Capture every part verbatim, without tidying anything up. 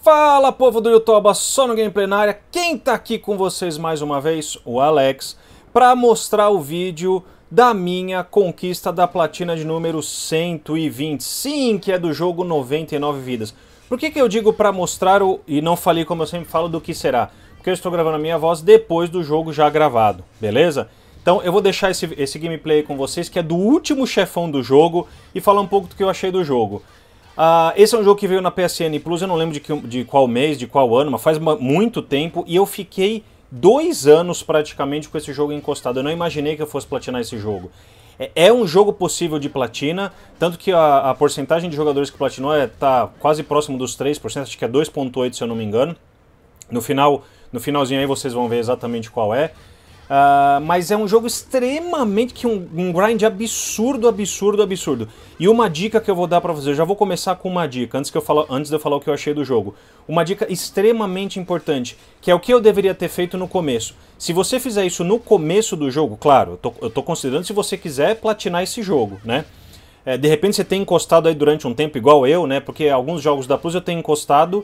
Fala, povo do YouTube, só no Gameplay na área. Quem tá aqui com vocês mais uma vez? O Alex, para mostrar o vídeo da minha conquista da platina de número cento e vinte. Sim, que é do jogo noventa e nove vidas. Por que que eu digo para mostrar o... e não falei como eu sempre falo do que será? Porque eu estou gravando a minha voz depois do jogo já gravado, beleza? Então eu vou deixar esse, esse gameplay com vocês, que é do último chefão do jogo, e falar um pouco do que eu achei do jogo. Uh, esse é um jogo que veio na P S N Plus, eu não lembro de, que, de qual mês, de qual ano, mas faz muito tempo, e eu fiquei dois anos praticamente com esse jogo encostado. Eu não imaginei que eu fosse platinar esse jogo. É, é um jogo possível de platina, tanto que a, a porcentagem de jogadores que platinou é, tá quase próximo dos três por cento, acho que é dois ponto oito por cento se eu não me engano. No, final, no finalzinho aí vocês vão ver exatamente qual é. Uh, mas é um jogo extremamente, que um, um grind absurdo, absurdo, absurdo. E uma dica que eu vou dar pra vocês, eu já vou começar com uma dica, antes, que eu falo, antes de eu falar o que eu achei do jogo. Uma dica extremamente importante, que é o que eu deveria ter feito no começo. Se você fizer isso no começo do jogo, claro, eu tô, eu tô considerando se você quiser platinar esse jogo, né? É, de repente você tem encostado aí durante um tempo, igual eu, né? Porque alguns jogos da Plus eu tenho encostado...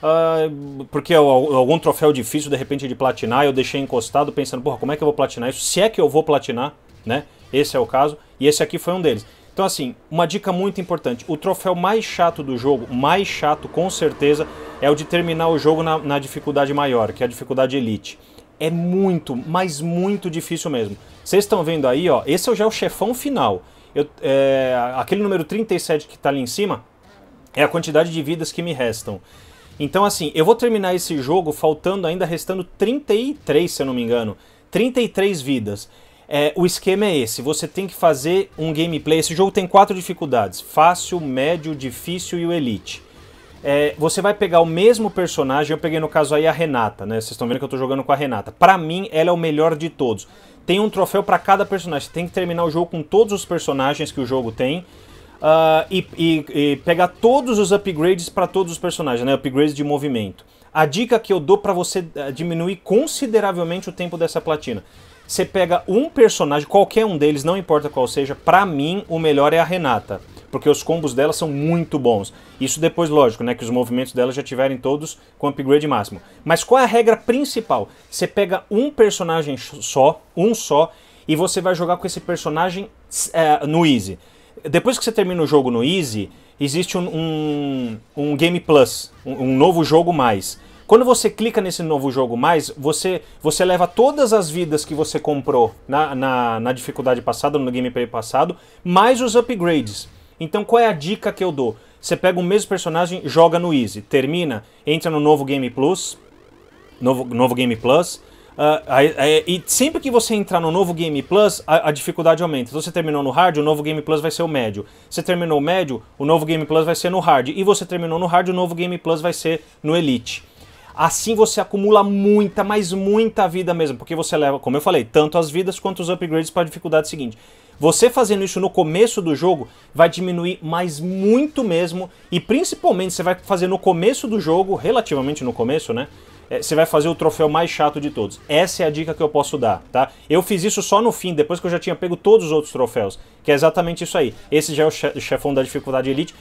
Uh, porque algum troféu difícil de repente de platinar, eu deixei encostado pensando, porra, como é que eu vou platinar isso? Se é que eu vou platinar, né? Esse é o caso, e esse aqui foi um deles. Então assim, uma dica muito importante, o troféu mais chato do jogo, mais chato com certeza, é o de terminar o jogo na, na dificuldade maior, que é a dificuldade Elite. É muito, mas muito difícil mesmo. Vocês estão vendo aí, ó, esse já é o chefão final. Eu, é, aquele número trinta e sete que está ali em cima é a quantidade de vidas que me restam. Então assim, eu vou terminar esse jogo faltando ainda, restando trinta e três, se eu não me engano. trinta e três vidas. É, o esquema é esse, você tem que fazer um gameplay. Esse jogo tem quatro dificuldades: fácil, médio, difícil e o Elite. É, você vai pegar o mesmo personagem, eu peguei no caso aí a Renata, né? Vocês estão vendo que eu tô jogando com a Renata. Pra mim, ela é o melhor de todos. Tem um troféu pra cada personagem, você tem que terminar o jogo com todos os personagens que o jogo tem. Uh, e, e, e pegar todos os upgrades para todos os personagens, né? Upgrades de movimento. A dica que eu dou para você diminuir consideravelmente o tempo dessa platina: você pega um personagem, qualquer um deles, não importa qual seja. Pra mim, o melhor é a Renata, porque os combos dela são muito bons. Isso depois, lógico, né? Que os movimentos dela já tiverem todos com upgrade máximo. Mas qual é a regra principal? Você pega um personagem só, um só, e você vai jogar com esse personagem é, no Easy. Depois que você termina o jogo no Easy, existe um, um, um Game Plus, um, um novo jogo mais. Quando você clica nesse novo jogo mais, você, você leva todas as vidas que você comprou na, na, na dificuldade passada, no gameplay passado, mais os upgrades. Então qual é a dica que eu dou? Você pega o mesmo personagem, joga no Easy, termina, entra no novo Game Plus, novo, novo Game Plus... Uh, e sempre que você entrar no novo Game Plus, a, a dificuldade aumenta. Então você terminou no Hard, o novo Game Plus vai ser o médio. Você terminou o médio, o novo Game Plus vai ser no Hard. E você terminou no Hard, o novo Game Plus vai ser no Elite. Assim você acumula muita, mas muita vida mesmo. Porque você leva, como eu falei, tanto as vidas quanto os upgrades para a dificuldade seguinte. Você fazendo isso no começo do jogo vai diminuir mais muito mesmo. E principalmente você vai fazer no começo do jogo, relativamente no começo, né? Você vai fazer o troféu mais chato de todos. Essa é a dica que eu posso dar, tá? Eu fiz isso só no fim, depois que eu já tinha pego todos os outros troféus, que é exatamente isso aí. Esse já é o chefão da dificuldade Elite.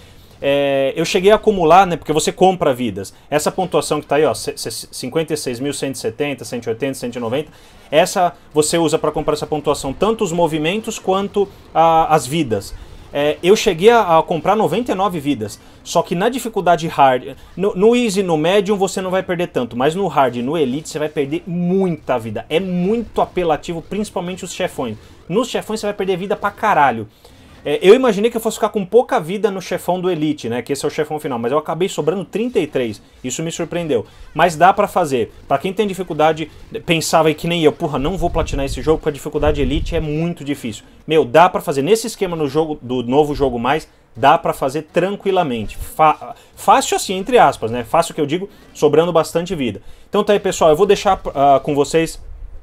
É, eu cheguei a acumular, né, porque você compra vidas. Essa pontuação que tá aí, ó, cinquenta e seis mil cento e setenta, cento e oitenta, cento e noventa, essa você usa para comprar essa pontuação, tanto os movimentos quanto a, as vidas. É, eu cheguei a, a comprar noventa e nove vidas, só que na dificuldade Hard, no, no Easy, no Medium você não vai perder tanto, mas no Hard e no Elite você vai perder muita vida. É muito apelativo, principalmente os chefões. Nos chefões você vai perder vida pra caralho. É, eu imaginei que eu fosse ficar com pouca vida no chefão do Elite, né, que esse é o chefão final, mas eu acabei sobrando trinta e três, isso me surpreendeu. Mas dá pra fazer. Pra quem tem dificuldade, pensava aí que nem eu, porra, não vou platinar esse jogo porque a dificuldade Elite é muito difícil. Meu, dá pra fazer. Nesse esquema no jogo, do novo jogo mais, dá pra fazer tranquilamente. Fa fácil assim, entre aspas, né, fácil que eu digo, sobrando bastante vida. Então tá aí, pessoal, eu vou deixar uh, com vocês...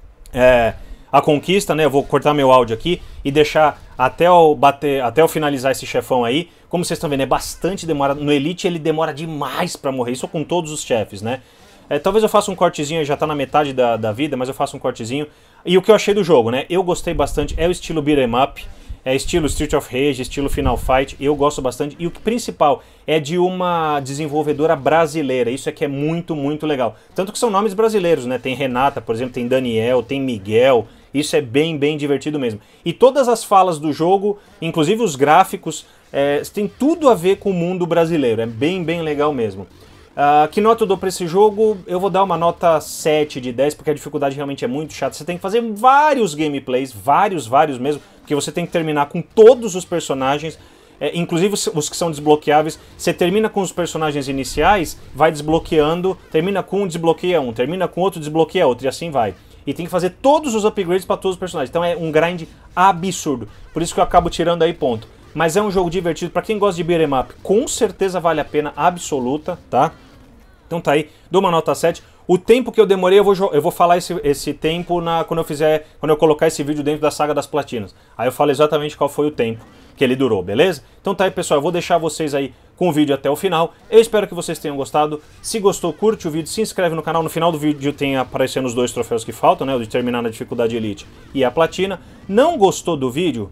É, a conquista, né? Eu vou cortar meu áudio aqui e deixar até eu bater, até eu finalizar esse chefão aí. Como vocês estão vendo, é bastante demorado. No Elite ele demora demais pra morrer, isso com todos os chefes, né? É, talvez eu faça um cortezinho, já tá na metade da, da vida, mas eu faço um cortezinho. E o que eu achei do jogo, né? Eu gostei bastante, é o estilo beat'em up. é estilo Street of Rage, estilo Final Fight, eu gosto bastante. E o principal é de uma desenvolvedora brasileira, isso é que é muito, muito legal. Tanto que são nomes brasileiros, né? Tem Renata, por exemplo, tem Daniel, tem Miguel, isso é bem, bem divertido mesmo. E todas as falas do jogo, inclusive os gráficos, é, tem tudo a ver com o mundo brasileiro, é bem, bem legal mesmo. Uh, que nota eu dou pra esse jogo? Eu vou dar uma nota sete de dez, porque a dificuldade realmente é muito chata. Você tem que fazer vários gameplays, vários, vários mesmo, porque você tem que terminar com todos os personagens, é, inclusive os, os que são desbloqueáveis. Você termina com os personagens iniciais, vai desbloqueando, termina com um, desbloqueia um, termina com outro, desbloqueia outro, e assim vai. E tem que fazer todos os upgrades para todos os personagens, então é um grind absurdo, por isso que eu acabo tirando aí ponto. Mas é um jogo divertido, pra quem gosta de beat'em up, com certeza vale a pena, absoluta, tá? Então tá aí, dou uma nota sete. O tempo que eu demorei, eu vou, eu vou falar esse, esse tempo na, quando eu fizer, quando eu colocar esse vídeo dentro da saga das platinas. Aí eu falo exatamente qual foi o tempo que ele durou, beleza? Então tá aí, pessoal, eu vou deixar vocês aí com o vídeo até o final. Eu espero que vocês tenham gostado. Se gostou, curte o vídeo, se inscreve no canal. No final do vídeo tem aparecendo os dois troféus que faltam, né? O de terminar na dificuldade Elite e a platina. Não gostou do vídeo?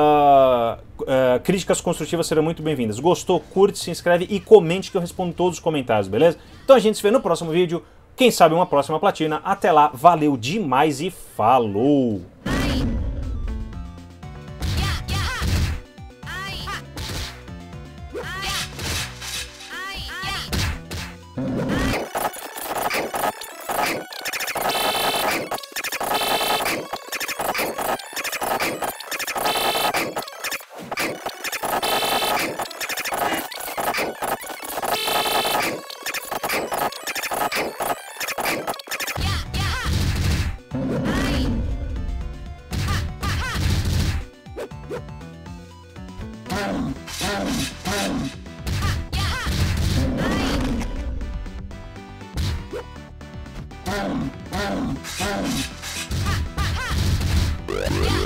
Uh, uh, críticas construtivas serão muito bem-vindas. Gostou? Curte, se inscreve e comente que eu respondo todos os comentários, beleza? Então a gente se vê no próximo vídeo, quem sabe uma próxima platina. Até lá, valeu demais e falou! Yeah.